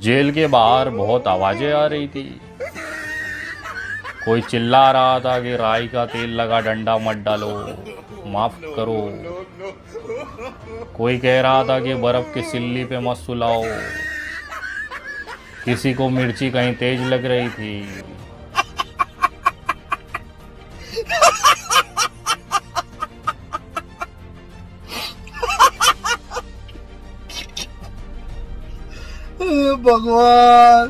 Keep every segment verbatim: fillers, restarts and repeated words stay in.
Jail के बाहर बहुत आवाजें आ रही थी। कोई चिल्ला रहा था कि राई का तेल लगा डंडा मत डालो, माफ करो। कोई कह रहा था कि बर्फ की सिल्ली पे मत सुलाओ। किसी को मिर्ची कहीं तेज लग रही थी। भगवान।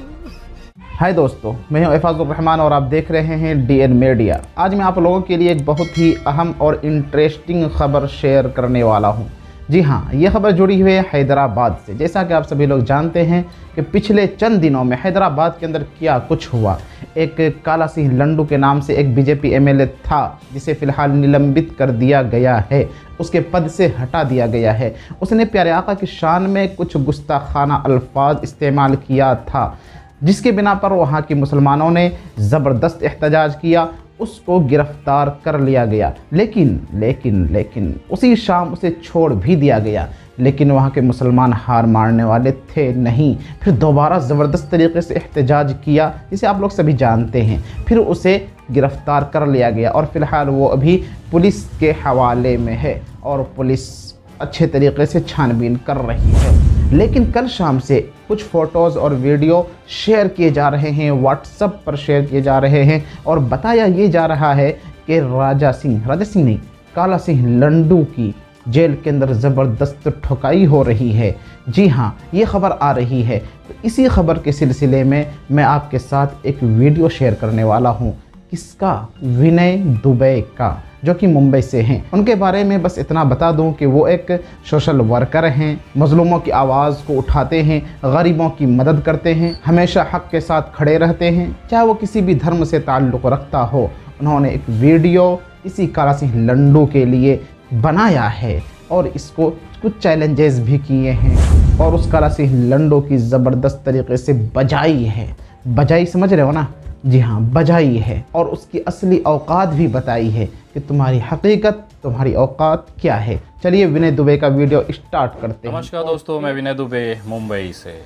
हाय दोस्तों, मैं हूं इफ़ाज़ुर रहमान और आप देख रहे हैं डी एन मीडिया। आज मैं आप लोगों के लिए एक बहुत ही अहम और इंटरेस्टिंग खबर शेयर करने वाला हूं। जी हां, यह खबर जुड़ी हुई है हैदराबाद से। जैसा कि आप सभी लोग जानते हैं कि पिछले चंद दिनों में हैदराबाद के अंदर क्या कुछ हुआ। एक काला सिंह लंडू के नाम से एक बीजेपी एमएलए था, जिसे फ़िलहाल निलंबित कर दिया गया है, उसके पद से हटा दिया गया है। उसने प्यारे आका की शान में कुछ गुस्ताखाना अल्फाज इस्तेमाल किया था, जिसके बिना पर वहाँ के मुसलमानों ने ज़बरदस्त एहतजाज किया। उसको गिरफ्तार कर लिया गया, लेकिन लेकिन लेकिन उसी शाम उसे छोड़ भी दिया गया। लेकिन वहाँ के मुसलमान हार मारने वाले थे नहीं। फिर दोबारा ज़बरदस्त तरीके से एहतजाज किया, जिसे आप लोग सभी जानते हैं। फिर उसे गिरफ्तार कर लिया गया और फ़िलहाल वो अभी पुलिस के हवाले में है और पुलिस अच्छे तरीके से छानबीन कर रही है। लेकिन कल शाम से कुछ फ़ोटोज़ और वीडियो शेयर किए जा रहे हैं, व्हाट्सएप पर शेयर किए जा रहे हैं और बताया ये जा रहा है कि राजा सिंह राजा सिंह नहीं काला सिंह लंडू की जेल के अंदर ज़बरदस्त ठुकाई हो रही है। जी हाँ, ये खबर आ रही है। तो इसी खबर के सिलसिले में मैं आपके साथ एक वीडियो शेयर करने वाला हूँ। किसका? विनय दुबे का, जो कि मुंबई से हैं। उनके बारे में बस इतना बता दूं कि वो एक सोशल वर्कर हैं, मज़लूमों की आवाज़ को उठाते हैं, गरीबों की मदद करते हैं, हमेशा हक़ के साथ खड़े रहते हैं, चाहे वो किसी भी धर्म से ताल्लुक़ रखता हो। उन्होंने एक वीडियो इसी काला सिंह लंडू के लिए बनाया है और इसको कुछ चैलेंजेस भी किए हैं और उस काला सिंह लंडू की ज़बरदस्त तरीके से बजाई है। बजाई समझ रहे हो ना? जी हाँ, बजाई है और उसकी असली औकात भी बताई है कि तुम्हारी हकीकत, तुम्हारी औकात क्या है। चलिए विनय दुबे का वीडियो स्टार्ट करते हैं। नमस्कार दोस्तों, मैं विनय दुबे मुंबई से।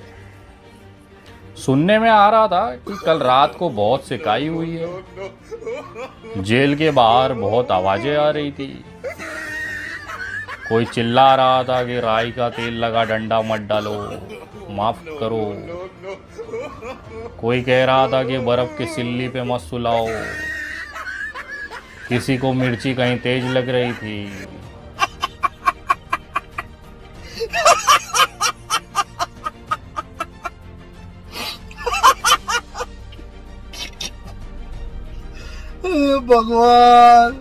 सुनने में आ रहा था कि कल रात को बहुत सिकाई हुई है। जेल के बाहर बहुत आवाजें आ रही थी। कोई चिल्ला रहा था कि राई का तेल लगा डंडा मत डालो, माफ करो। कोई कह रहा था कि बर्फ की सिल्ली पे मत सुलाओ। किसी को मिर्ची कहीं तेज लग रही थी। भगवान।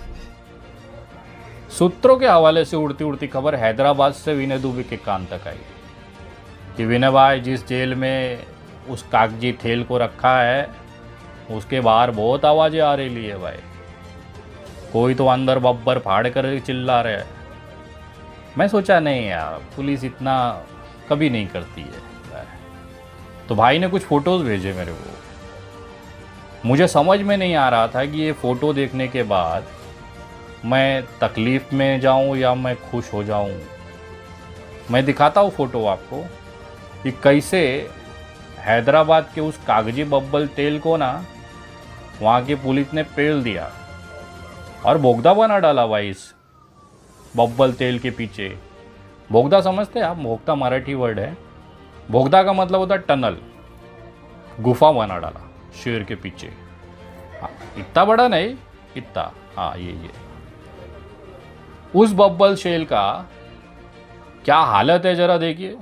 सूत्रों के हवाले से उड़ती उड़ती खबर हैदराबाद से विनय दुबे के कान तक आई कि विनय भाई जिस जेल में उस कागजी थैल को रखा है, उसके बाहर बहुत आवाज़ें आ रही है भाई। कोई तो अंदर बब्बर फाड़ कर चिल्ला रहा है। मैं सोचा नहीं यार, पुलिस इतना कभी नहीं करती है। तो भाई ने कुछ फ़ोटोज़ भेजे मेरे को। मुझे समझ में नहीं आ रहा था कि ये फ़ोटो देखने के बाद मैं तकलीफ़ में जाऊं या मैं खुश हो जाऊं। मैं दिखाता हूँ फ़ोटो आपको कि कैसे हैदराबाद के उस कागजी बब्बल तेल को ना वहाँ की पुलिस ने पेल दिया और बोगदा बना डाला भाई इस बब्बल तेल के पीछे। बोगदा समझते हैं आप? बोगदा मराठी वर्ड है। बोगदा का मतलब होता है टनल, गुफा बना डाला शेर के पीछे। हाँ, इतना बड़ा नहीं, इतना। हाँ, ये ये उस बब्बल शेल का क्या हालत है जरा देखिए।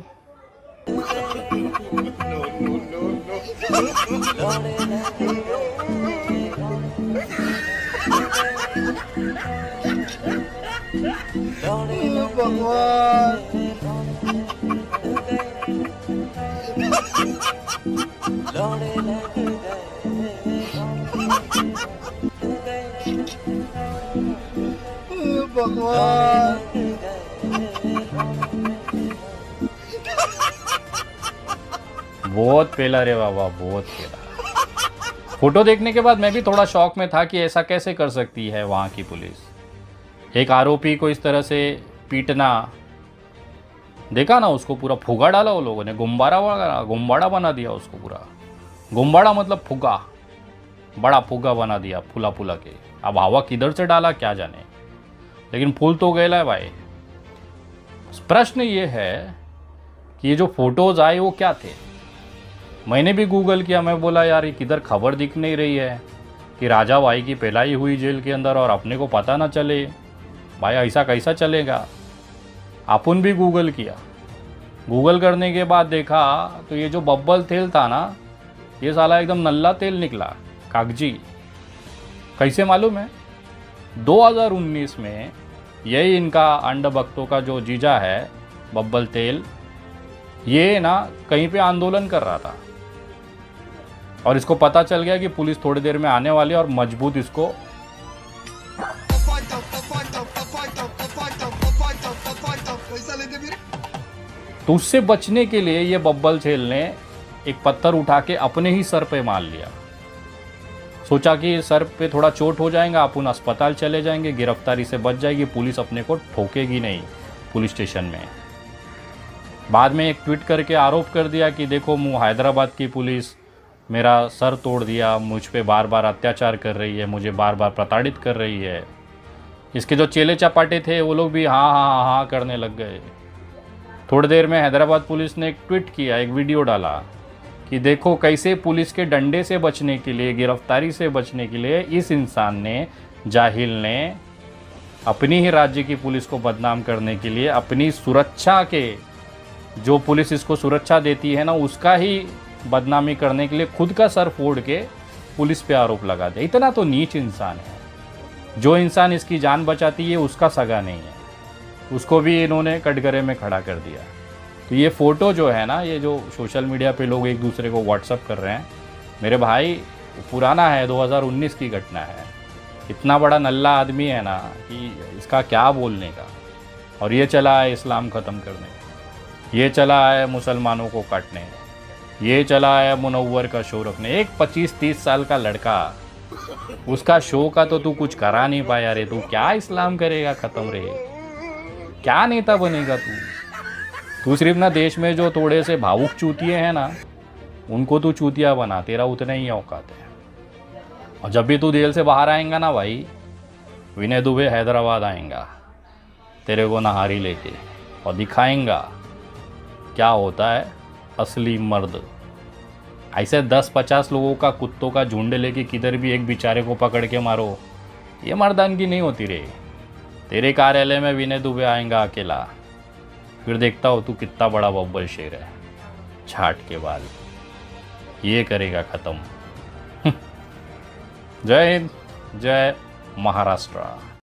भगवान। भगवान। बहुत पेला रे बाबा, बहुत पेला। फोटो देखने के बाद मैं भी थोड़ा शौक में था कि ऐसा कैसे कर सकती है वहाँ की पुलिस। एक आरोपी को इस तरह से पीटना, देखा ना, उसको पूरा फुगा डाला वो लोगों ने, गुम्बारा वगैरह, गुम्बाड़ा बना दिया उसको पूरा। गुम्बाड़ा मतलब फुगा, बड़ा फुगा बना दिया फुला फुला के। अब हवा किधर से डाला क्या जाने, लेकिन फूल तो गया है भाई। प्रश्न ये है कि ये जो फोटोज आए वो क्या थे। मैंने भी गूगल किया, मैं बोला यार ये किधर खबर दिख नहीं रही है कि राजा भाई की पिलाई हुई जेल के अंदर और अपने को पता ना चले। भाई ऐसा कैसा चलेगा। अपन भी गूगल किया, गूगल करने के बाद देखा तो ये जो बब्बल तेल था ना, ये साला एकदम नल्ला तेल निकला, कागजी। कैसे मालूम है, दो हज़ार उन्नीस में यही इनका अंड भक्तों का जो जीजा है बब्बल तेल, ये ना कहीं पे आंदोलन कर रहा था और इसको पता चल गया कि पुलिस थोड़ी देर में आने वाली है और मजबूत इसको तो उससे बचने के लिए ये बब्बल तेल ने एक पत्थर उठा के अपने ही सर पे मार लिया। सोचा कि सर पे थोड़ा चोट हो जाएगा, अपन अस्पताल चले जाएंगे, गिरफ्तारी से बच जाएगी, पुलिस अपने को ठोकेगी नहीं पुलिस स्टेशन में। बाद में एक ट्वीट करके आरोप कर दिया कि देखो मुँह हैदराबाद की पुलिस मेरा सर तोड़ दिया, मुझ पे बार बार अत्याचार कर रही है, मुझे बार बार प्रताड़ित कर रही है। इसके जो चेले चपाटे थे वो लोग भी हाँ हाँ हाँ हाँ करने लग गए। थोड़ी देर में हैदराबाद पुलिस ने एक ट्वीट किया, एक वीडियो डाला कि देखो कैसे पुलिस के डंडे से बचने के लिए, गिरफ्तारी से बचने के लिए इस इंसान ने, जाहिल ने, अपनी ही राज्य की पुलिस को बदनाम करने के लिए, अपनी सुरक्षा के, जो पुलिस इसको सुरक्षा देती है ना, उसका ही बदनामी करने के लिए खुद का सर फोड़ के पुलिस पे आरोप लगा दिया। इतना तो नीच इंसान है। जो इंसान इसकी जान बचाती है उसका सगा नहीं है, उसको भी इन्होंने कटघरे में खड़ा कर दिया। तो ये फ़ोटो जो है ना, ये जो सोशल मीडिया पे लोग एक दूसरे को व्हाट्सअप कर रहे हैं, मेरे भाई पुराना है, दो हज़ार उन्नीस की घटना है। इतना बड़ा नल्ला आदमी है ना कि इसका क्या बोलने का। और ये चला है इस्लाम ख़त्म करने, ये चला है मुसलमानों को काटने, ये चला है मुनव्वर का शो रखने। एक पच्चीस तीस साल का लड़का, उसका शो का तो तू कुछ करा नहीं पाया रे। तू क्या इस्लाम करेगा ख़त्म रे, क्या नेता बनेगा तू। तू सिर्फ ना देश में जो थोड़े से भावुक चूतिए हैं ना, उनको तू चूतिया बना, तेरा उतना ही औकात है। और जब भी तू जेल से बाहर आएगा ना भाई, विनय दुबे हैदराबाद आएगा तेरे को नहारी लेके और दिखाएंगा क्या होता है असली मर्द। ऐसे दस पचास लोगों का कुत्तों का झुंड लेके किधर भी एक बेचारे को पकड़ के मारो, ये मर्दानगी नहीं होती रे। तेरे कार्यालय में विनय दुबे आएगा अकेला, फिर देखता हो तू कितना बड़ा बब्बर शेर है, छाट के बाल, ये करेगा ख़त्म। जय हिंद, जय महाराष्ट्र।